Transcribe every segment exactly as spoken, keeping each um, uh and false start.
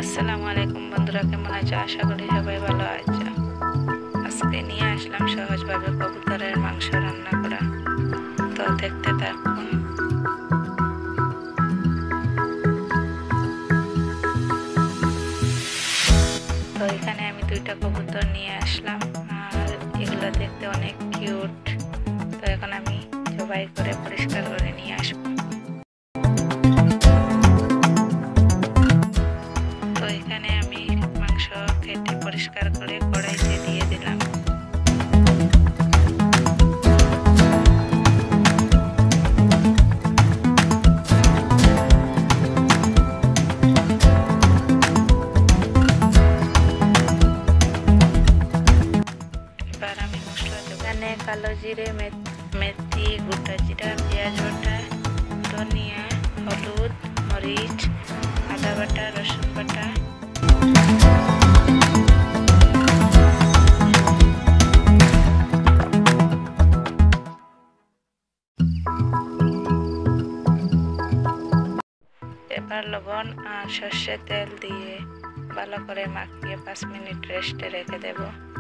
আসসালামু আলাইকুম বন্ধুরা, কেমন আছো? আশা করি সবাই ভালো আছো। আজকে নিয়ে আসলাম সহজভাবে কবুতরের মাংস রান্না করা, তো দেখতে থাকুন। তো এখানে আমি দুইটা কবুতর নিয়ে আসলাম, আর এগুলো দেখতে অনেক কিউট। তো এখন আমি জবাই করে পরিষ্কার করে নিয়ে আসবো। তো এখানে আমি মাংস কেটে পরিষ্কার করে কড়াইতে দিয়ে দিলাম। এবার আমি মশলা দেব। এখানে কালো জিরে, মেথি, গোটা জিরা, পেঁয়াজ বাটা, ধনিয়া, হলুদ, মরিচ, আদা বাটা, রসুন বাটা, এবার লবণ আর সর্ষের তেল দিয়ে ভালো করে মাখিয়ে পাঁচ মিনিট রেস্টে রেখে দেব।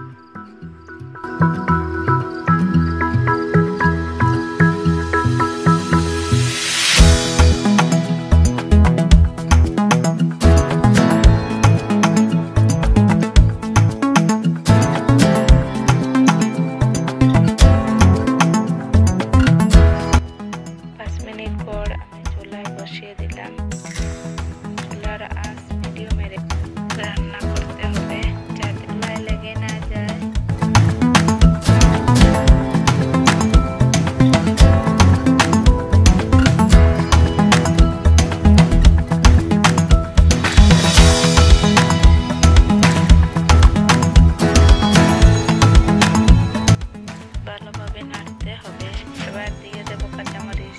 পাঁচ মিনিট পর আমি চুলায় বসিয়ে দিলাম। চুলার আঁচ মিডিয়ামে রান্না করতে হবে, যাতে চুলায় লেগে না যায়। ভালোভাবে নাড়তে হবে। এবার দিয়ে দেব কাঁচামরিচ।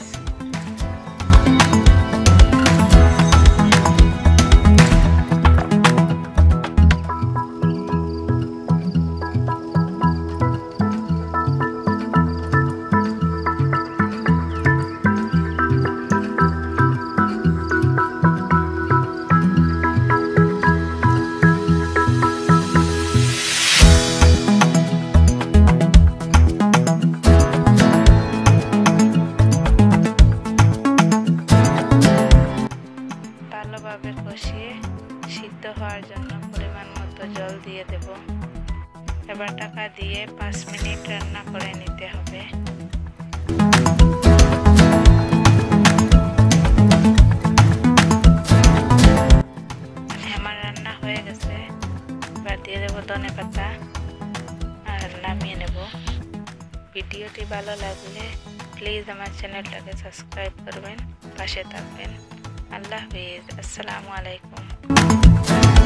ভালোভাবে কষিয়ে সিদ্ধ হওয়ার জন্য পরিমাণ মতো জল দিয়ে দেব। এবার ঢাকা দিয়ে পাঁচ মিনিট রান্না করে নিতে হবে। আমার রান্না হয়ে গেছে। এবার দিয়ে দেবো ধনে পাতা আর নামিয়ে নেব। ভিডিওটি ভালো লাগলে প্লিজ আমার চ্যানেলটাকে সাবস্ক্রাইব করবেন, পাশে থাকবেন। আল্লাহ হাফিজ। আসসালামু আলাইকুম।